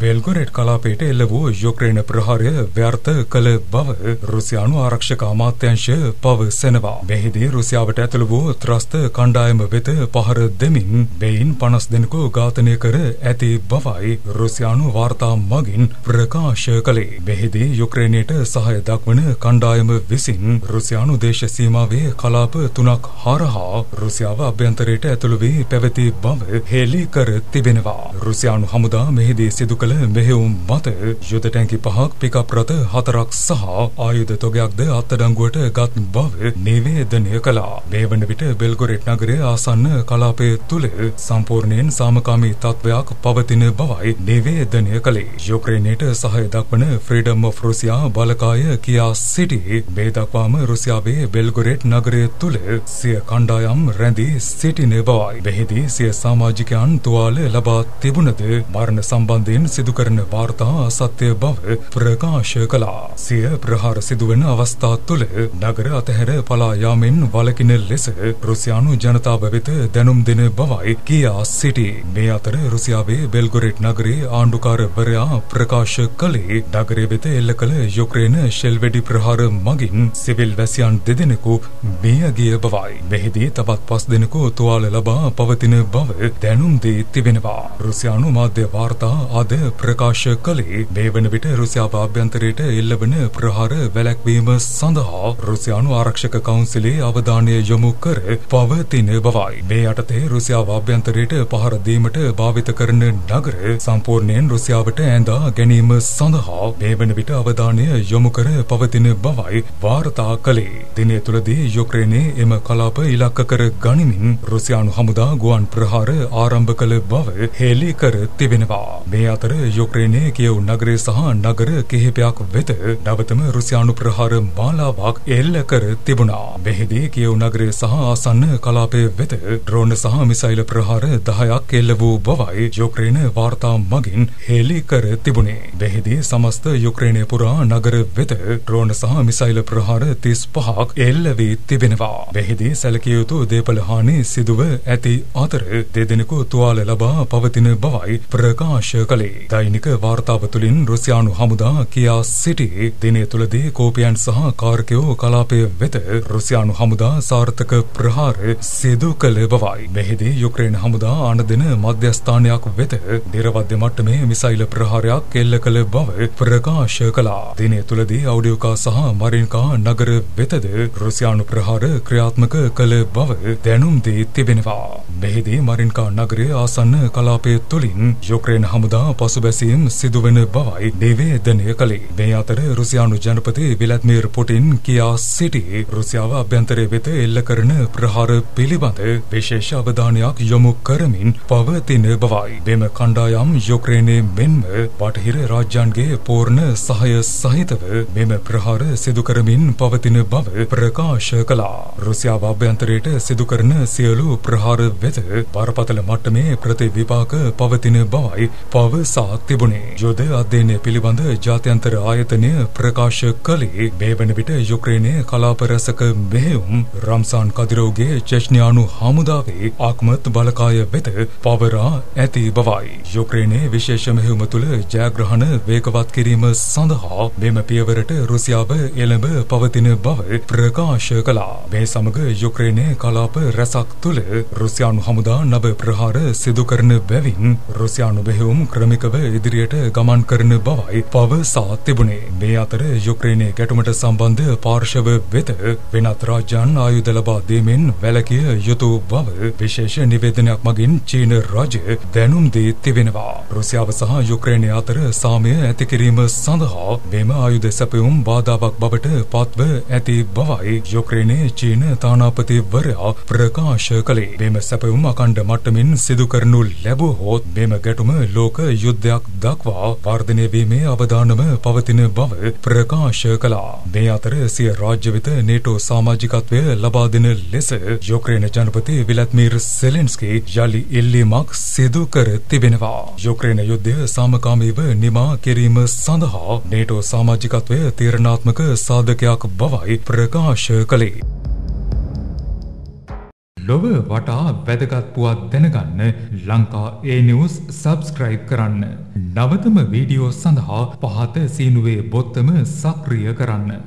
बेल्गोरेड කලාපයට එල්ල වූ යුක්‍රේන ප්‍රහාරය ව්‍යර්ථ කළ බව රුසියානු ආරක්ෂක අමාත්‍යාංශය පවසනවා. මෙහිදී රුසියාවට ඇතුළු වූ ත්‍රස්ත කණ්ඩායම වෙත පහර දෙමින් බෙයින් 50 දෙනෙකු ඝාතනය කර ඇති බවයි රුසියානු වාර්තා මගින් ප්‍රකාශ කළේ. මෙහිදී යුක්‍රේනයට සහාය දක්වන කණ්ඩායම විසින් රුසියානු දේශ සීමාවේ කලාප 3ක් හරහා රුසියාව අභ්‍යන්තරයට ඇතුළු වී පැවති බව හෙළි කර තිබෙනවා. රුසියානු හමුදා මෙහිදී සිදු කළ මෙහෙයුම් මත යුද ටැංකි 5ක් පිකප් රථ 4ක් සහ ආයුධ තොගයක්ද අත්අඩංගුවට ගත් බව නිවේදනය කළා. මේ වන විට බෙල්ගොරෙඩ් නගරයේ ආසන්න කලාපය තුළ සම්පූර්ණයෙන් සාමකාමී තත්ත්වයක් පවතින බවයි නිවේදනය කළේ. යුක්‍රේනයට සහාය දක්වන ෆ්‍රීඩම් ඔෆ් රුසියා බලකාය කියා සිටි මේ දක්වාම රුසියාවේ බෙල්ගොරෙඩ් නගරය තුළ සිය කණ්ඩායම් රැඳී සිටින බවයි. මෙහිදී සිය සමාජිකයන් තුවාල ලබා තිබුණද මරණ සම්බන්ධයෙන් සිදු කරන වාර්තා අසත්‍ය බව ප්‍රකාශ කළා. සිය ප්‍රහාර සිදුවන අවස්ථා තුළ නගර අතහැර පලා යාමෙන් වළකින ලෙස රුසියානු ජනතාව වෙත දැනුම් දෙන බවයි කියා සිටි. මේ අතර රුසියාවේ බෙල්ගොරෙඩ් නගරයේ ආණ්ඩුකාරවරයා ප්‍රකාශ කළේ නගරය වෙත එල්ල කළ යුක්‍රේන ෂෙල් වෙඩි ප්‍රහාර මගින් සිවිල් වැසියන් 2 දෙනෙකු මිය ගිය බවයි. මෙහිදී තවත් 5 දෙනෙකු තුවාල ලබා පවතින බව දැනුම් දී තිබෙනවා. රුසියානු මාධ්‍ය වාර්තා අද ප්‍රකාශ කළේ මේ වන විට රුසියාව ආභ්‍යන්තරයට එල්ලවන ප්‍රහාර වැළැක්වීම සඳහා රුසියානු ආරක්ෂක කවුන්සිලේ අවධානය යොමු කර පවතින බවයි. මේ යටතේ රුසියාව ආභ්‍යන්තරයට පහර දීමට භාවිත කරන නගර සම්පූර්ණයෙන් රුසියාවට ඇඳා ගැනීම සඳහා මේ වන විට අවධානය යොමු කර පවතින බවයි වාර්තා කළේ. දිනය තුළදී යුක්‍රේනයේ එම කලාප ඉලක්ක කර ගනිමින් රුසියානු හමුදා ගුවන් ප්‍රහාර ආරම්භ කළ බව හෙළි කර තිබෙනවා. මේ අතර යුක්‍රේනයේ කියව් නගරය සහ නගර කිහිපයක් වෙත නවතම රුසියානු ප්‍රහාර මාලාවක් එල්ල කර තිබුණා. මෙහිදී කියව් නගරය සහ ආසන්න කලාපය වෙත ඩ්‍රෝන සහ මිසයිල් ප්‍රහාර 10ක් එල්ල වූ බවයි යුක්‍රේන වාර්තා මගින් හෙළි කර තිබුණේ. මෙහිදී සමස්ත යුක්‍රේනය පුරා නගර වෙත ඩ්‍රෝන සහ මිසයිල් ප්‍රහාර 35ක් එල්ල වී තිබෙනවා. මෙහිදී සැලකිය යුතු දේපල හානි සිදුව ඇති අතර 2 දෙනෙකු තුවාල ලබා පවතින බවයි ප්‍රකාශ කළේ. දෛනික වාර්තාව තුළින් රුසියානු හමුදා කියා සිටි දිනය තුළදී කෝපියන් සහ කාර්කයෝ කලාපය වෙත රුසියානු හමුදා සාර්ථක ප්‍රහාර සිදු කළ බවයි. මෙහිදී යුක්‍රේන හමුදා ආනදින මධ්‍යස්ථානයක් වෙත නිරවද්‍ය මට්ටමේ මිසයිල් ප්‍රහාරයක් එල්ල කළ බව ප්‍රකාශ කළා. දිනය තුළදී අවඩියුකා සහ මරින්කා නගර වෙතද රුසියානු ප්‍රහාර ක්‍රියාත්මක කළ බව දැනුම් දී තිබෙනවා. මෙහිදී මරින්කා නගරයේ ආසන්න කලාපය තුළින් යුක්‍රේන හමුදා පසුබැසීම් සිදුවන බවයි නිවේදනය කළේ. මේ අතර රුසියානු ජනපති විලාදිමිර් පුටින් කියා සිටි රුසියාව අභ්‍යන්තරය වෙත එල්ල කරන ප්‍රහාර පිළිබඳ විශේෂ අවධානයක් යොමු කරමින් පවතින බවයි. මෙම කණ්ඩායම් යුක්‍රේනයේ මෙන්ම බටහිර රාජ්‍යයන්ගේ පූර්ණ සහාය සහිතව මෙම ප්‍රහාර සිදු කරමින් පවතින බව ප්‍රකාශ කළා. රුසියාව අභ්‍යන්තරයට සිදු කරන සියලු ප්‍රහාර වෙත බරපතල මට්ටමේ ප්‍රතිවිපාක පවතින බවයි පවසා තිබුණේ. යුද අධ්‍යයනය පිළිබඳ ජාත්‍යන්තර ආයතනය ප්‍රකාශ කළේ මේ වන විට යුක්‍රේනයේ කලාප රැසක මෙහෙයුම් රම්සාන් කදිරෝව්ගේ චෙච්නියානු හමුදාවේ ආක්මත් බලකාය වෙත පවරා ඇති බවයි. යුක්‍රේනයේ විශේෂ මෙහෙයුම තුළ ජයග්‍රහණ වේගවත් කිරීම සඳහා මෙම පියවරට රුසියාව එළඹ පවතින බව ප්‍රකාශ කළා. මේ සමග යුක්‍රේනයේ කලාප රැසක් තුළ රුසියානු හමුදා නව ප්‍රහාර සිදු කරන බැවින් රුසියානු මෙහෙයුම් ක්‍රමිකව ඉදිරියට ගමන් කරන බවයි පවසා තිබුණේ. මේ අතර යුක්‍රේනයේ ගැටුමට සම්බන්ධ පාර්ශව වෙත වෙනත් රාජ්‍යයන් ආයුධ ලබා දීමෙන් වැළකිය යුතු බව විශේෂ නිවේදනයක් මගින් චීන රජය දැනුම් දී තිබෙනවා. රුසියාව සහ යුක්‍රේනය අතර සාමය ඇති කිරීම සඳහා මෙම ආයුධ සැපයුම් බාධාවක් බවට පත්ව ඇති බවයි යුක්‍රේනයේ චීන තානාපතිවරයා ප්‍රකාශ කළේ. මෙම සැපයුම් අඛණ්ඩ මට්ටමින් සිදු කරනු ලැබුවහොත් මෙම ගැටුම ලෝක යුද්ධයක් දක්වා වර්ධනය වීමේ අවදානම පවතින බව ප්‍රකාශ කළා. මේ අතර සිය රාජ්‍ය වෙත නේටෝ සමාජිකත්වය ලබා දෙන ලෙස යුක්‍රේන ජනපති විලාදිමිර් සෙලෙන්ස්කී යලි ඉල්ලීමක් සිදු කර තිබෙනවා. යුක්‍රේන යුද්ධය සාමකාමීව නිමා කිරීම සඳහා නේටෝ සමාජිකත්වය තීරණාත්මක සාධකයක් බවයි ප්‍රකාශ කළේ. ලොව වටා වැදගත් පුවත් දැනගන්න ලංකා ඒ නිවුස් සබස්ක්‍රයිබ් කරන්න. නවතම වීඩියෝ සඳහා පහත සීනුවේ බොත්තම සක්‍රිය කරන්න.